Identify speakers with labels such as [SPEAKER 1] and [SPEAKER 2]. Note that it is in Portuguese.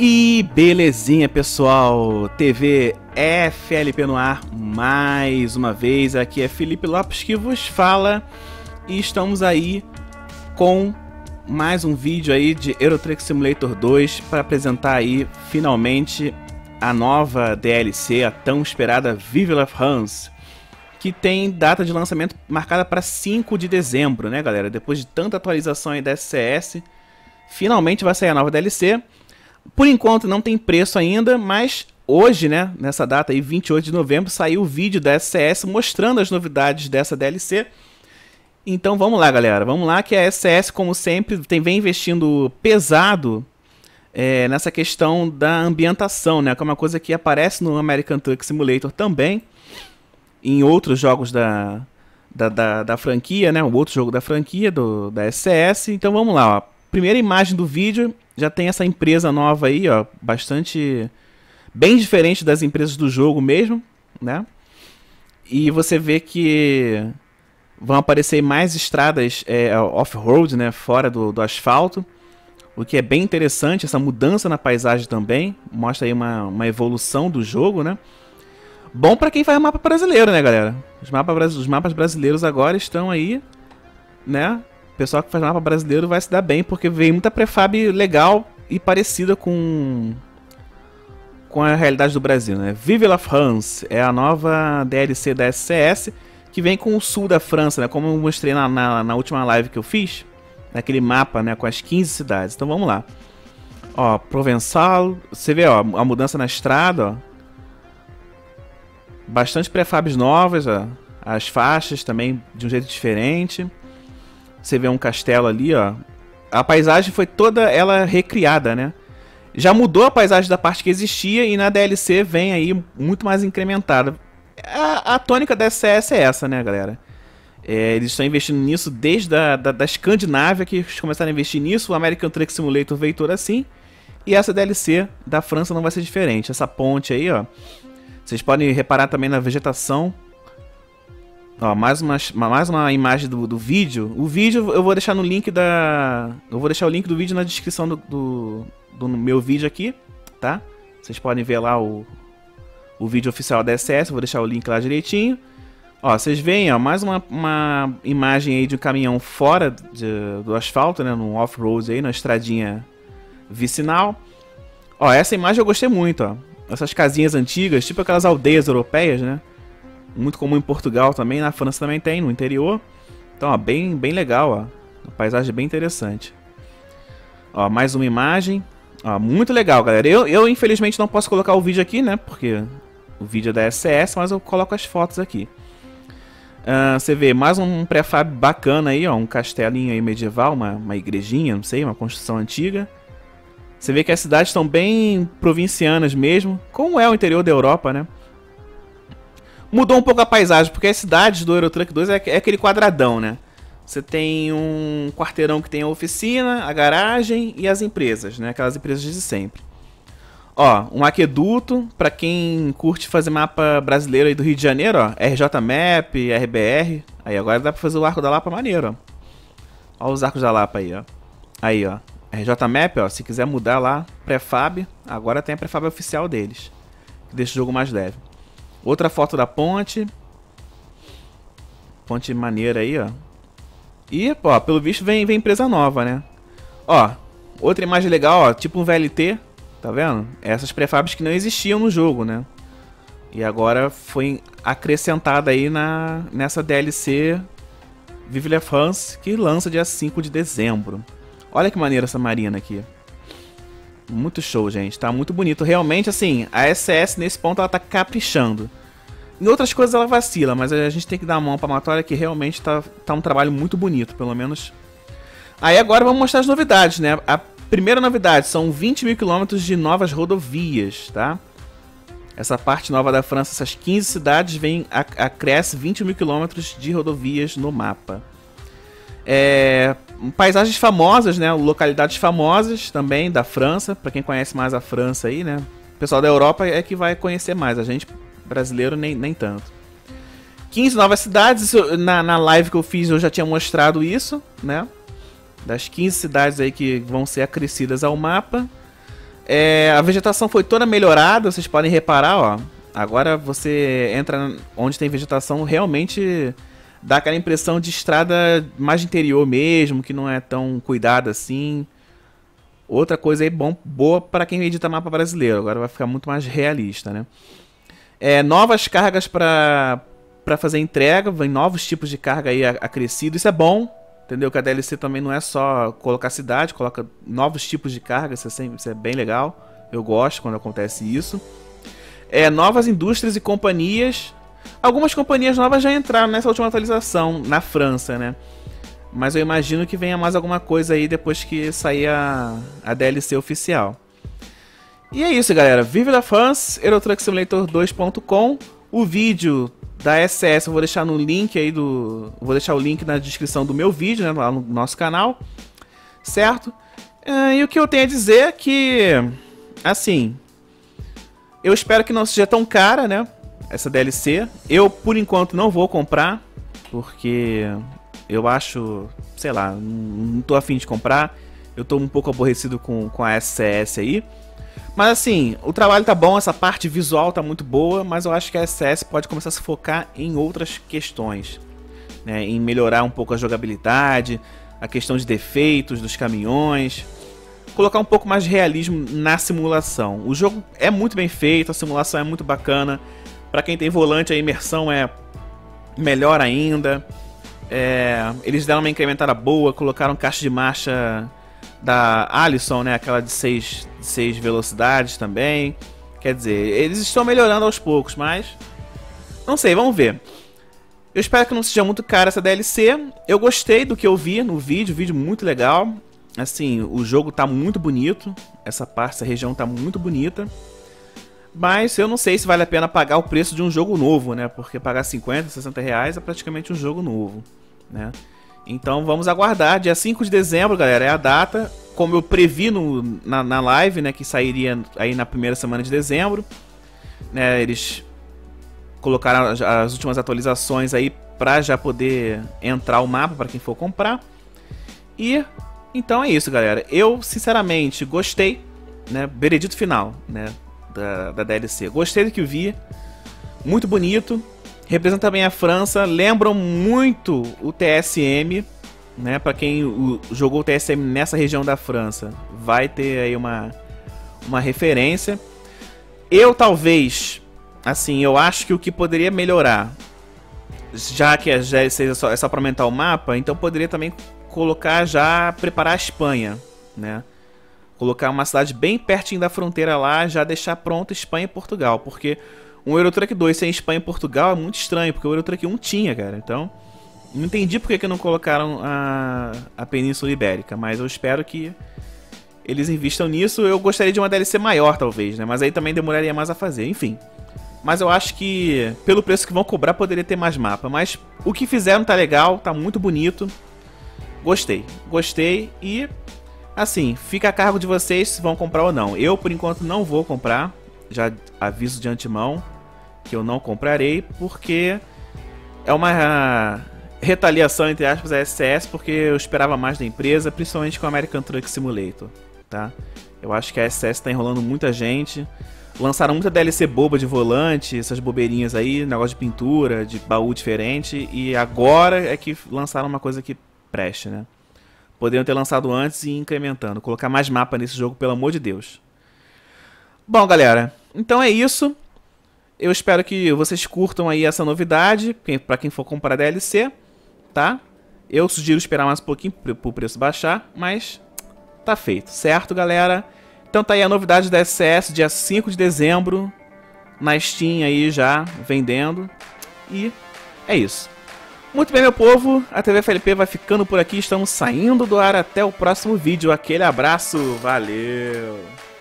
[SPEAKER 1] E belezinha, pessoal, TV FLP no ar, mais uma vez, aqui é Felipe Lopes que vos fala. E estamos aí com mais um vídeo aí de Euro Truck Simulator 2 para apresentar aí, finalmente, a nova DLC, a tão esperada Vive la France, que tem data de lançamento marcada para 5 de dezembro, né, galera? Depois de tanta atualização aí da SCS, finalmente vai sair a nova DLC. Por enquanto não tem preço ainda, mas hoje, né, nessa data aí, 28 de novembro, saiu o vídeo da SCS mostrando as novidades dessa DLC. Então vamos lá, galera, vamos lá, que a SCS, como sempre, vem investindo pesado nessa questão da ambientação, né, que é uma coisa que aparece no American Truck Simulator também, em outros jogos da franquia, né, o outro jogo da franquia, da SCS. Então vamos lá, ó. Primeira imagem do vídeo, já tem essa empresa nova aí, ó, bastante, bem diferente das empresas do jogo mesmo, né? E você vê que vão aparecer mais estradas off-road, né, fora do asfalto, o que é bem interessante, essa mudança na paisagem também, mostra aí uma evolução do jogo, né? Bom para quem faz mapa brasileiro, né, galera? Os mapas brasileiros agora estão aí, né? O pessoal que faz mapa brasileiro vai se dar bem, porque veio muita prefab legal e parecida com a realidade do Brasil, né? Vive la France é a nova DLC da SCS, que vem com o sul da França, né? Como eu mostrei na última live que eu fiz, naquele mapa, né? Com as 15 cidades. Então vamos lá. Ó, Provençal, você vê, ó, a mudança na estrada, ó. Bastante prefabs novas, ó. As faixas também de um jeito diferente. Você vê um castelo ali, ó. A paisagem foi toda ela recriada, né? Já mudou a paisagem da parte que existia e na DLC vem aí muito mais incrementada. A tônica da SCS é essa, né, galera? Eles estão investindo nisso desde da Escandinávia, que eles começaram a investir nisso. O American Truck Simulator veio todo assim. E essa DLC da França não vai ser diferente. Essa ponte aí, ó. Vocês podem reparar também na vegetação. Ó, mais uma imagem do vídeo. O vídeo eu vou deixar no link eu vou deixar o link do vídeo na descrição do meu vídeo aqui, tá? Vocês podem ver lá o vídeo oficial da SCS, eu vou deixar o link lá direitinho. Ó, vocês veem, ó, mais uma imagem aí de um caminhão fora do asfalto, né? No off-road aí, na estradinha vicinal. Ó, essa imagem eu gostei muito, ó. Essas casinhas antigas, tipo aquelas aldeias europeias, né? Muito comum em Portugal também, na França também tem, no interior. Então, ó, bem legal, ó. Uma paisagem bem interessante. Ó, mais uma imagem. Ó, muito legal, galera. Eu infelizmente não posso colocar o vídeo aqui, né? Porque o vídeo é da SCS, mas eu coloco as fotos aqui. Você vê mais um prefab bacana aí, ó. Um castelinho aí medieval, uma igrejinha, não sei, uma construção antiga. Você vê que as cidades estão bem provincianas mesmo, como é o interior da Europa, né? Mudou um pouco a paisagem, porque as cidades do Euro Truck 2 é aquele quadradão, né? Você tem um quarteirão que tem a oficina, a garagem e as empresas, né? Aquelas empresas de sempre. Ó, um aqueduto, pra quem curte fazer mapa brasileiro aí do Rio de Janeiro, ó. RJ Map, RBR. Aí agora dá pra fazer o Arco da Lapa maneiro, ó. Ó os Arcos da Lapa aí, ó. Aí, ó. RJ Map, ó. Se quiser mudar lá, prefab, agora tem a prefab oficial deles. Que deixa o jogo mais leve. Outra foto da ponte. Ponte maneira aí, ó. E, ó, pelo visto vem empresa nova, né? Ó, outra imagem legal, ó. Tipo um VLT, tá vendo? Essas prefabs que não existiam no jogo, né? E agora foi acrescentada aí nessa DLC Vive la France, que lança dia 5 de dezembro. Olha que maneira essa marina aqui. Muito show, gente. Tá muito bonito. Realmente, assim, a SCS nesse ponto ela tá caprichando. Em outras coisas ela vacila, mas a gente tem que dar a mão pra Matória, que realmente tá um trabalho muito bonito, pelo menos. Aí agora vamos mostrar as novidades, né? A primeira novidade são 20 mil quilômetros de novas rodovias, tá? Essa parte nova da França, essas 15 cidades, acresce 20 mil quilômetros de rodovias no mapa. Paisagens famosas, né? Localidades famosas também da França, para quem conhece mais a França aí, né? O pessoal da Europa é que vai conhecer mais, a gente brasileiro nem tanto. 15 novas cidades, na live que eu fiz eu já tinha mostrado isso, né? Das 15 cidades aí que vão ser acrescidas ao mapa. A vegetação foi toda melhorada, vocês podem reparar, ó. Agora você entra onde tem vegetação, realmente dá aquela impressão de estrada mais interior mesmo, que não é tão cuidada assim. Outra coisa aí boa para quem edita mapa brasileiro, agora vai ficar muito mais realista, né? Novas cargas para fazer entrega, vem novos tipos de carga aí acrescido, isso é bom, entendeu? Que a DLC também não é só colocar cidade, coloca novos tipos de carga, isso é bem legal, eu gosto quando acontece isso. Novas indústrias e companhias, algumas companhias novas já entraram nessa última atualização, na França, né? Mas eu imagino que venha mais alguma coisa aí depois que sair a DLC oficial. E é isso, galera. Vive la France, Euro Truck Simulator 2.com. O vídeo da SS eu vou deixar no link aí vou deixar o link na descrição do meu vídeo, né, lá no nosso canal. Certo? E o que eu tenho a dizer é que, assim, eu espero que não seja tão cara, né, essa DLC. Eu, por enquanto, não vou comprar, porque eu acho, sei lá, não tô afim de comprar. Eu tô um pouco aborrecido com a SCS aí. Mas assim, o trabalho tá bom, essa parte visual tá muito boa, mas eu acho que a SCS pode começar a se focar em outras questões, né? Em melhorar um pouco a jogabilidade, a questão de defeitos dos caminhões, colocar um pouco mais de realismo na simulação. O jogo é muito bem feito, a simulação é muito bacana. Para quem tem volante, a imersão é melhor ainda. Eles deram uma incrementada boa, colocaram caixa de marcha da Allison, né? Aquela de 6 velocidades também. Quer dizer, eles estão melhorando aos poucos, mas não sei, vamos ver. Eu espero que não seja muito cara essa DLC. Eu gostei do que eu vi no vídeo muito legal. Assim, o jogo tá muito bonito. Essa região tá muito bonita. Mas eu não sei se vale a pena pagar o preço de um jogo novo, né? Porque pagar 50, 60 reais é praticamente um jogo novo, né? Então vamos aguardar. Dia 5 de dezembro, galera, é a data. Como eu previ na live, né? Que sairia aí na primeira semana de dezembro, né? Eles colocaram as últimas atualizações aí pra já poder entrar o mapa para quem for comprar. E então é isso, galera. Eu, sinceramente, gostei, né? Veredito final, né? Da DLC. Gostei do que eu vi. Muito bonito. Representa bem a França. Lembram muito o TSM, né? Para quem jogou o TSM nessa região da França, vai ter aí uma referência. Eu talvez, assim, eu acho que o que poderia melhorar, já que a DLC é só para aumentar o mapa, então poderia também preparar a Espanha, né? Colocar uma cidade bem pertinho da fronteira lá, já deixar pronto Espanha e Portugal. Porque um Euro Truck 2 sem Espanha e Portugal é muito estranho, porque o Euro Truck 1 tinha, cara. Então, não entendi por que não colocaram a Península Ibérica, mas eu espero que eles investam nisso. Eu gostaria de uma DLC maior, talvez, né? Mas aí também demoraria mais a fazer, enfim. Mas eu acho que, pelo preço que vão cobrar, poderia ter mais mapa. Mas o que fizeram tá legal, tá muito bonito. Gostei e... assim, fica a cargo de vocês se vão comprar ou não. Eu, por enquanto, não vou comprar. Já aviso de antemão que eu não comprarei, porque é uma retaliação, entre aspas, a SCS, porque eu esperava mais da empresa, principalmente com o American Truck Simulator, tá? Eu acho que a SCS tá enrolando muita gente. Lançaram muita DLC boba de volante, essas bobeirinhas aí, negócio de pintura, de baú diferente, e agora é que lançaram uma coisa que preste, né? Poderiam ter lançado antes e ir incrementando. Colocar mais mapa nesse jogo, pelo amor de Deus. Bom, galera. Então é isso. Eu espero que vocês curtam aí essa novidade. Pra quem for comprar DLC. Tá? Eu sugiro esperar mais um pouquinho pro preço baixar. Mas tá feito. Certo, galera? Então tá aí a novidade da SCS. Dia 5 de dezembro. Na Steam aí já. Vendendo. E é isso. Muito bem, meu povo, a TV FLP vai ficando por aqui, estamos saindo do ar, até o próximo vídeo, aquele abraço, valeu!